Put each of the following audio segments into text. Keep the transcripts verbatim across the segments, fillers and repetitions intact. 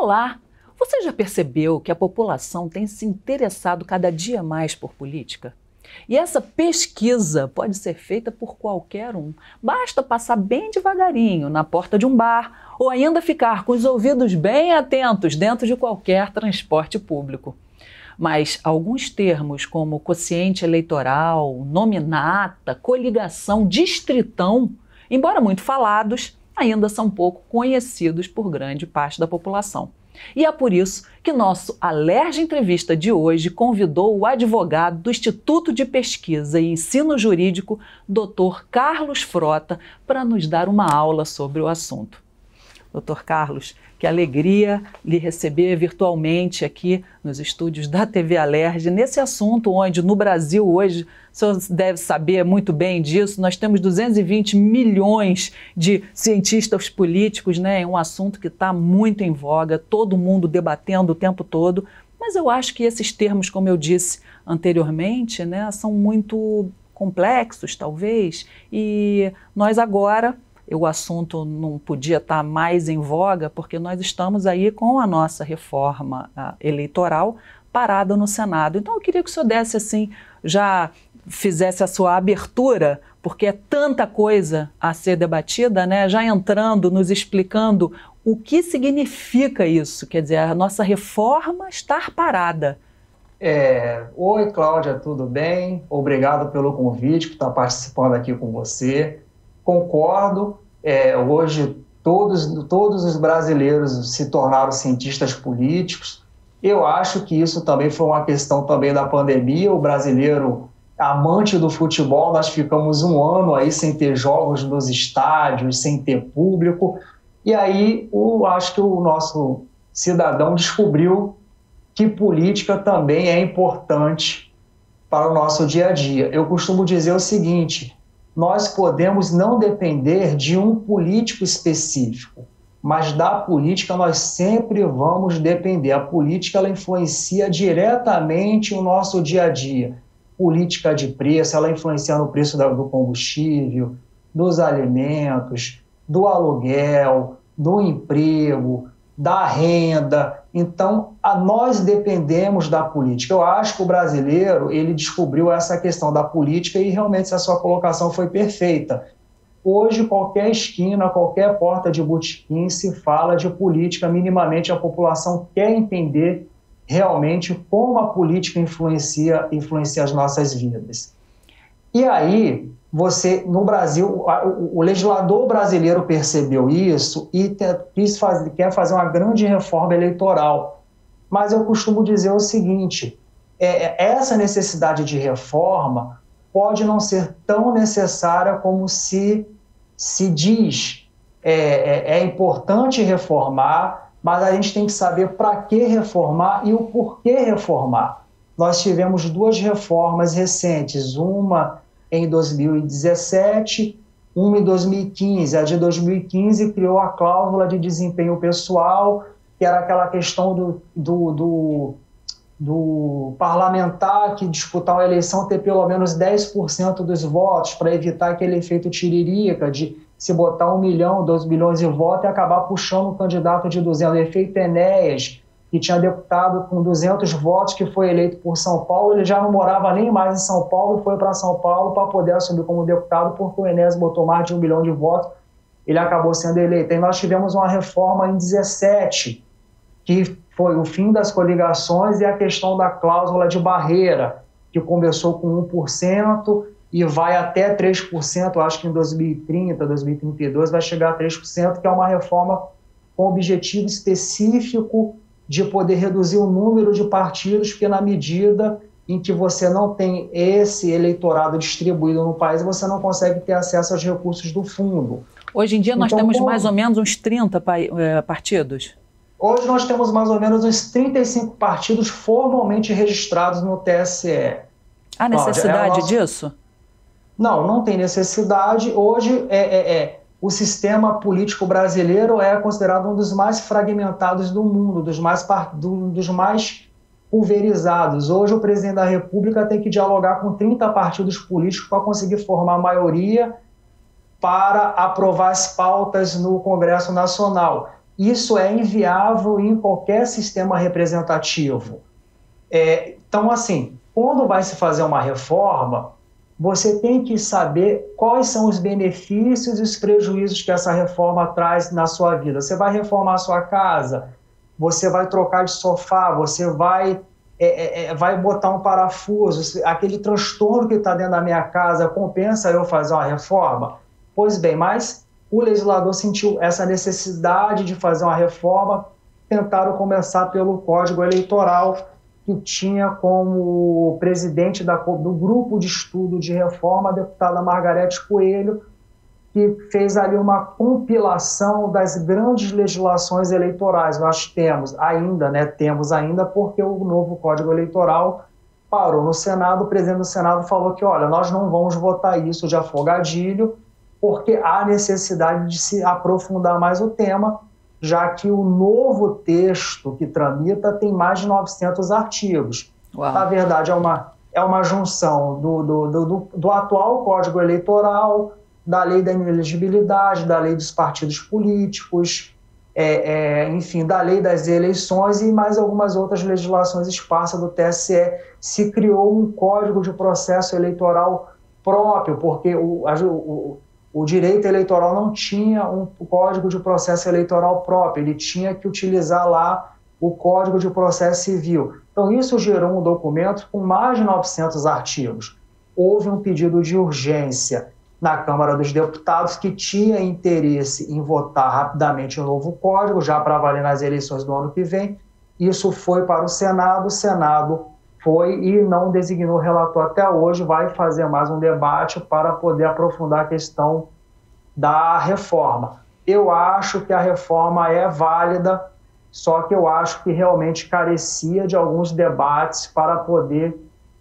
Olá! Você já percebeu que a população tem se interessado cada dia mais por política? E essa pesquisa pode ser feita por qualquer um. Basta passar bem devagarinho na porta de um bar ou ainda ficar com os ouvidos bem atentos dentro de qualquer transporte público. Mas alguns termos como quociente eleitoral, nominata, coligação, distritão, embora muito falados, ainda são pouco conhecidos por grande parte da população. E é por isso que nosso Alerj Entrevista de hoje convidou o advogado do Instituto de Pesquisa e Ensino Jurídico, doutor Carlos Frota, para nos dar uma aula sobre o assunto. doutor Carlos, que alegria lhe receber virtualmente aqui nos estúdios da T V Alerj, nesse assunto onde no Brasil hoje, o senhor deve saber muito bem disso, nós temos duzentos e vinte milhões de cientistas políticos, né? É um assunto que está muito em voga, todo mundo debatendo o tempo todo, mas eu acho que esses termos, como eu disse anteriormente, né, são muito complexos, talvez, e nós agora... o assunto não podia estar mais em voga porque nós estamos aí com a nossa reforma a, eleitoral parada no Senado. Então eu queria que o senhor desse assim, já fizesse a sua abertura, porque é tanta coisa a ser debatida, né? Já entrando, nos explicando o que significa isso, quer dizer, a nossa reforma estar parada. É, Oi, Cláudia, tudo bem? Obrigado pelo convite, por estar participando aqui com você. Concordo, é, hoje todos, todos os brasileiros se tornaram cientistas políticos. Eu acho que isso também foi uma questão também da pandemia. O brasileiro, amante do futebol, nós ficamos um ano aí sem ter jogos nos estádios, sem ter público. E aí eu acho que o nosso cidadão descobriu que política também é importante para o nosso dia a dia. Eu costumo dizer o seguinte: nós podemos não depender de um político específico, mas da política nós sempre vamos depender. A política, ela influencia diretamente o nosso dia a dia. Política de preço, ela influencia no preço do combustível, dos alimentos, do aluguel, do emprego, da renda. Então, a nós dependemos da política. Eu acho que o brasileiro, ele descobriu essa questão da política e realmente a sua colocação foi perfeita. Hoje, qualquer esquina, qualquer porta de botequim se fala de política, minimamente a população quer entender realmente como a política influencia, influencia as nossas vidas. E aí, você, no Brasil, o legislador brasileiro percebeu isso e quis fazer, quer fazer uma grande reforma eleitoral. Mas eu costumo dizer o seguinte: é, essa necessidade de reforma pode não ser tão necessária como se, se diz. É, é, é importante reformar, mas a gente tem que saber para que reformar e o porquê reformar. Nós tivemos duas reformas recentes, uma em dois mil e dezessete, uma em dois mil e quinze. A de dois mil e quinze criou a cláusula de desempenho pessoal, que era aquela questão do, do, do, do parlamentar que disputar uma eleição ter pelo menos dez por cento dos votos, para evitar aquele efeito tiririca de se botar um milhão, dois milhões de votos e acabar puxando um candidato de duzentos. O efeito Enéas, que tinha deputado com duzentos votos, que foi eleito por São Paulo, ele já não morava nem mais em São Paulo e foi para São Paulo para poder assumir como deputado, porque o Enéas botou mais de um milhão de votos, ele acabou sendo eleito. E nós tivemos uma reforma em dezessete, que foi o fim das coligações e a questão da cláusula de barreira, que começou com um por cento e vai até três por cento, acho que em dois mil e trinta, dois mil e trinta e dois vai chegar a três por cento, que é uma reforma com objetivo específico de poder reduzir o número de partidos, porque na medida em que você não tem esse eleitorado distribuído no país, você não consegue ter acesso aos recursos do fundo. Hoje em dia nós então, temos como... mais ou menos uns trinta partidos? Hoje nós temos mais ou menos uns trinta e cinco partidos formalmente registrados no T S E. Há necessidade é nosso... disso? Não, não tem necessidade. Hoje é... é, é... o sistema político brasileiro é considerado um dos mais fragmentados do mundo, dos mais, dos mais pulverizados. Hoje o presidente da República tem que dialogar com trinta partidos políticos para conseguir formar maioria para aprovar as pautas no Congresso Nacional. Isso é inviável em qualquer sistema representativo. É, então, assim, quando vai se fazer uma reforma, você tem que saber quais são os benefícios e os prejuízos que essa reforma traz na sua vida. Você vai reformar a sua casa, você vai trocar de sofá, você vai, é, é, vai botar um parafuso, aquele transtorno que está dentro da minha casa, compensa eu fazer uma reforma? Pois bem, mas o legislador sentiu essa necessidade de fazer uma reforma, tentaram começar pelo Código Eleitoral, que tinha como presidente da, do grupo de estudo de reforma a deputada Margarete Coelho, que fez ali uma compilação das grandes legislações eleitorais. Nós temos ainda, né, temos ainda, porque o novo Código Eleitoral parou no Senado, o presidente do Senado falou que, olha, nós não vamos votar isso de afogadilho, porque há necessidade de se aprofundar mais o tema, já que o novo texto que tramita tem mais de novecentos artigos. Uau. Na verdade, é uma, é uma junção do, do, do, do atual Código Eleitoral, da lei da inelegibilidade, da lei dos partidos políticos, é, é, enfim, da lei das eleições e mais algumas outras legislações esparsas do T S E. Se criou um Código de Processo Eleitoral próprio, porque o, o, o direito eleitoral não tinha um Código de Processo Eleitoral próprio, ele tinha que utilizar lá o Código de Processo Civil. Então, isso gerou um documento com mais de novecentos artigos. Houve um pedido de urgência na Câmara dos Deputados, que tinha interesse em votar rapidamente o novo código, já para valer nas eleições do ano que vem. Isso foi para o Senado, o Senado foi e não designou relator até hoje, vai fazer mais um debate para poder aprofundar a questão da reforma. Eu acho que a reforma é válida, só que eu acho que realmente carecia de alguns debates para poder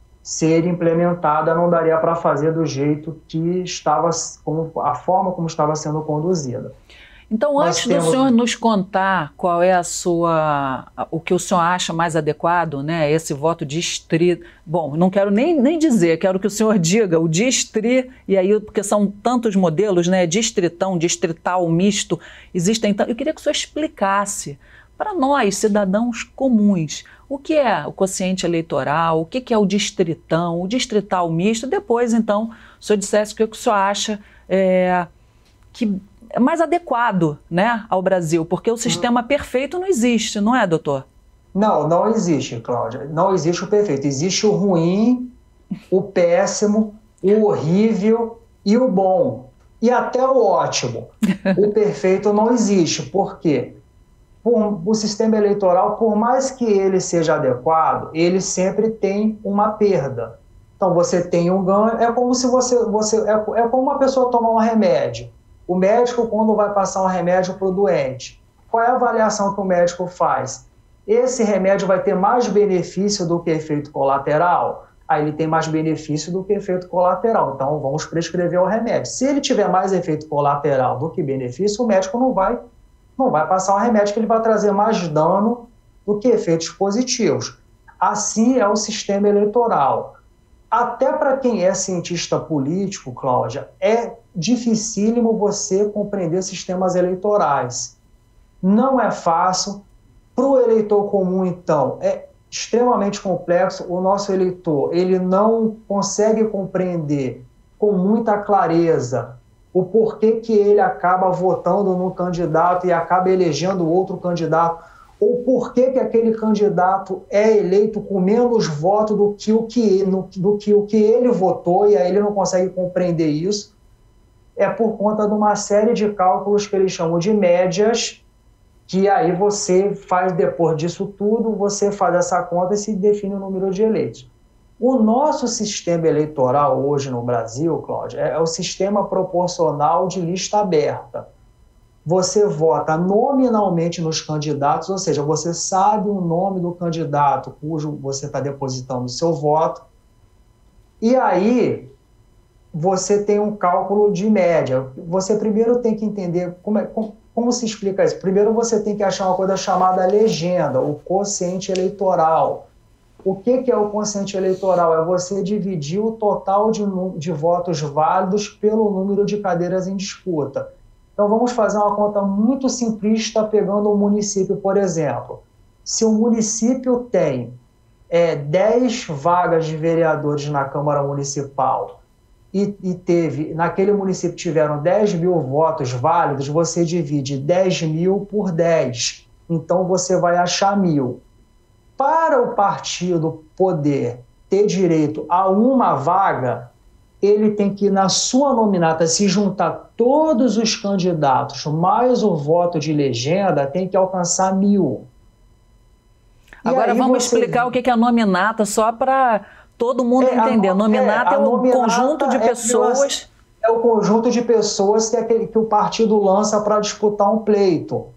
ser implementada, não daria para fazer do jeito que estava, como, a forma como estava sendo conduzida. Então, Nós antes temos... do senhor nos contar qual é a sua, o que o senhor acha mais adequado, né, esse voto distrito, bom, não quero nem, nem dizer, quero que o senhor diga o distri, e aí, porque são tantos modelos, né, distritão, distrital, misto, existem, eu queria que o senhor explicasse para nós, cidadãos comuns, o que é o quociente eleitoral, o que é o distritão, o distrital misto, depois, então, o senhor dissesse o que o senhor acha é, que é mais adequado, né, ao Brasil, porque o sistema hum. perfeito não existe, não é, doutor? Não, não existe, Cláudia. Não existe o perfeito. Existe o ruim, o péssimo, o horrível e o bom. E até o ótimo. O perfeito não existe. Por quê? Por, o sistema eleitoral, por mais que ele seja adequado, ele sempre tem uma perda. Então, você tem um ganho, é como se você... você é, é como uma pessoa tomar um remédio. O médico, quando vai passar um remédio para o doente, qual é a avaliação que o médico faz? Esse remédio vai ter mais benefício do que efeito colateral? Aí ele tem mais benefício do que efeito colateral, então vamos prescrever o remédio. Se ele tiver mais efeito colateral do que benefício, o médico não vai, não vai passar um remédio que ele vai trazer mais dano do que efeitos positivos. Assim é o sistema eleitoral. Até para quem é cientista político, Cláudia, é dificílimo você compreender sistemas eleitorais. Não é fácil. Para o eleitor comum, então, é extremamente complexo. O nosso eleitor, ele não consegue compreender com muita clareza o porquê que ele acaba votando num candidato e acaba elegendo outro candidato, ou porquê que aquele candidato é eleito com menos votos do que o que, no, do que o que ele votou, e aí ele não consegue compreender isso. É por conta de uma série de cálculos que eles chamam de médias, que aí você faz, depois disso tudo, você faz essa conta e se define o número de eleitos. O nosso sistema eleitoral hoje no Brasil, Cláudia, é o sistema proporcional de lista aberta. Você vota nominalmente nos candidatos, ou seja, você sabe o nome do candidato cujo você está depositando o seu voto, e aí você tem um cálculo de média. Você primeiro tem que entender como, é, como, como se explica isso. Primeiro você tem que achar uma coisa chamada legenda, o quociente eleitoral. O que, que é o quociente eleitoral? É você dividir o total de, de votos válidos pelo número de cadeiras em disputa. Então vamos fazer uma conta muito simplista pegando um município, por exemplo. Se o município tem é, dez vagas de vereadores na Câmara Municipal e, e teve, naquele município tiveram dez mil votos válidos, você divide dez mil por dez. Então você vai achar mil. Para o partido poder ter direito a uma vaga, ele tem que, na sua nominata, se juntar todos os candidatos, mais o voto de legenda, tem que alcançar mil. Agora vamos você... explicar o que é a nominata, só para todo mundo é, entender. A nominata é, é um conjunto de é pessoas... É o conjunto de pessoas que, é aquele, que o partido lança para disputar um pleito.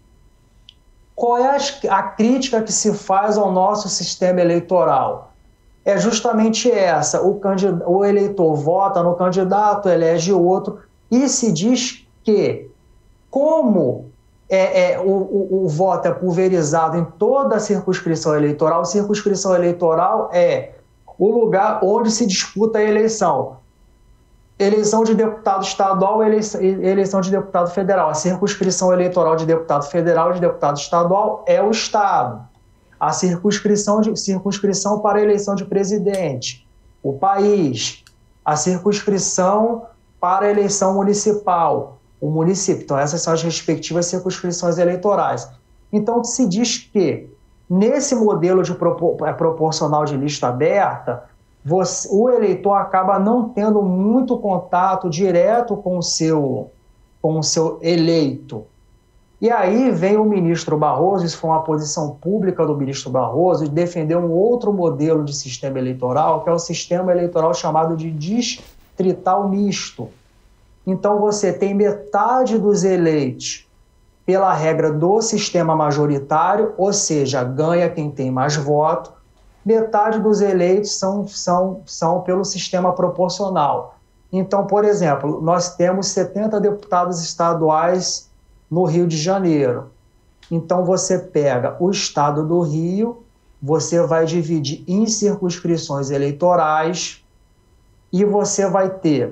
Qual é a, a crítica que se faz ao nosso sistema eleitoral? É justamente essa: o, candidato, o eleitor vota no candidato, elege outro, e se diz que, como é, é, o, o, o voto é pulverizado em toda a circunscrição eleitoral, circunscrição eleitoral é o lugar onde se disputa a eleição. Eleição de deputado estadual, eleição, eleição de deputado federal. A circunscrição eleitoral de deputado federal e de deputado estadual é o Estado. A circunscrição, de, circunscrição para a eleição de presidente, o país. A circunscrição para a eleição municipal, o município. Então, essas são as respectivas circunscrições eleitorais. Então, se diz que, nesse modelo de propor, proporcional de lista aberta, Você, o eleitor acaba não tendo muito contato direto com o seu, com o seu eleito. E aí vem o ministro Barroso, isso foi uma posição pública do ministro Barroso, de defender um outro modelo de sistema eleitoral, que é o sistema eleitoral chamado de distrital misto. Então você tem metade dos eleitos pela regra do sistema majoritário, ou seja, ganha quem tem mais voto, metade dos eleitos são, são, são pelo sistema proporcional. Então, por exemplo, nós temos setenta deputados estaduais no Rio de Janeiro. Então, você pega o estado do Rio, você vai dividir em circunscrições eleitorais e você vai ter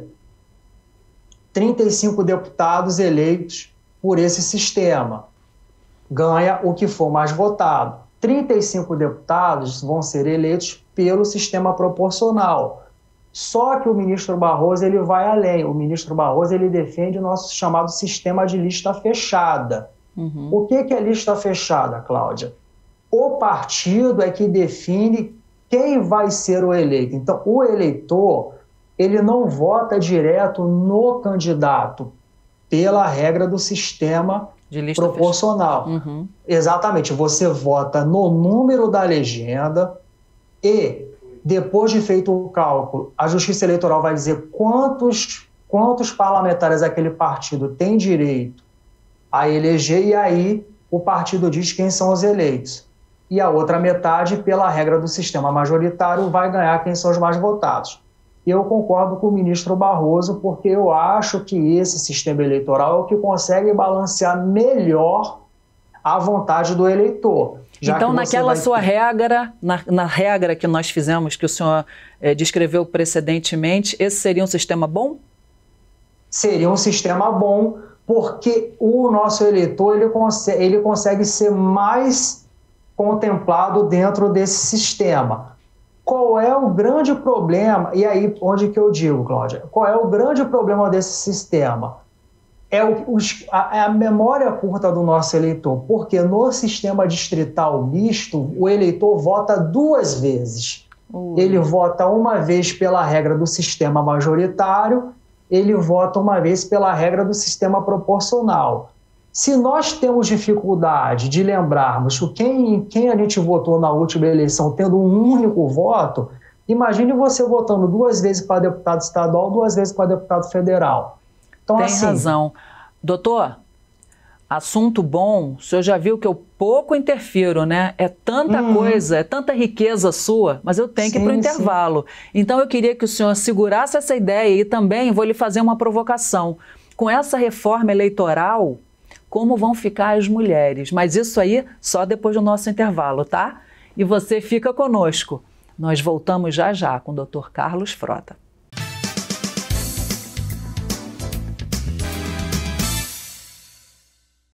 trinta e cinco deputados eleitos por esse sistema. Ganha o que for mais votado. trinta e cinco deputados vão ser eleitos pelo sistema proporcional. Só que o ministro Barroso ele vai além. O ministro Barroso ele defende o nosso chamado sistema de lista fechada. Uhum. O que, que é lista fechada, Cláudia? O partido é que define quem vai ser o eleito. Então, o eleitor ele não vota direto no candidato pela regra do sistema de lista proporcional. Uhum. Exatamente, você vota no número da legenda e, depois de feito o cálculo, a Justiça Eleitoral vai dizer quantos, quantos parlamentares aquele partido tem direito a eleger, e aí o partido diz quem são os eleitos. E a outra metade, pela regra do sistema majoritário, vai ganhar quem são os mais votados. Eu concordo com o ministro Barroso, porque eu acho que esse sistema eleitoral é o que consegue balancear melhor a vontade do eleitor. Então, naquela sua regra, na, na regra que nós fizemos, que o senhor é, descreveu precedentemente, esse seria um sistema bom? Seria um sistema bom, porque o nosso eleitor ele consegue, ele consegue ser mais contemplado dentro desse sistema. Qual é o grande problema? E aí, onde que eu digo, Cláudia? Qual é o grande problema desse sistema? É o, os, a, é a memória curta do nosso eleitor, porque no sistema distrital misto, o eleitor vota duas vezes. Uhum. Ele vota uma vez pela regra do sistema majoritário, ele vota uma vez pela regra do sistema proporcional. Se nós temos dificuldade de lembrarmos quem, quem a gente votou na última eleição tendo um único voto, imagine você votando duas vezes para deputado estadual, duas vezes para deputado federal. Então, tem assim, razão. Doutor, assunto bom, o senhor já viu que eu pouco interfiro, né? É tanta hum. coisa, é tanta riqueza sua, mas eu tenho sim, que ir para o intervalo. Sim. Então eu queria que o senhor segurasse essa ideia e também vou lhe fazer uma provocação. Com essa reforma eleitoral, como vão ficar as mulheres? Mas isso aí só depois do nosso intervalo, tá? E você fica conosco. Nós voltamos já já com o doutor Carlos Frota.